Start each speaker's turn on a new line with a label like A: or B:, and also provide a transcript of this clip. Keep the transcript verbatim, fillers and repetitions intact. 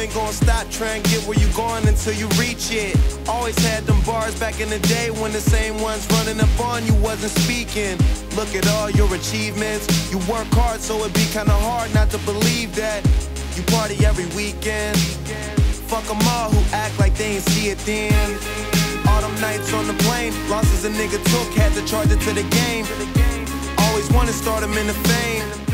A: ain't gonna stop trying to get where you going until you reach it. Always had them bars back in the day when the same ones running up on you wasn't speaking. Look at all your achievements. You work hard, so it'd be kinda hard not to believe that you party every weekend. Fuck them all who act like they ain't see it then. All them nights on the plane, losses a nigga took, had to charge it to the game. Always wanna start him in the fame.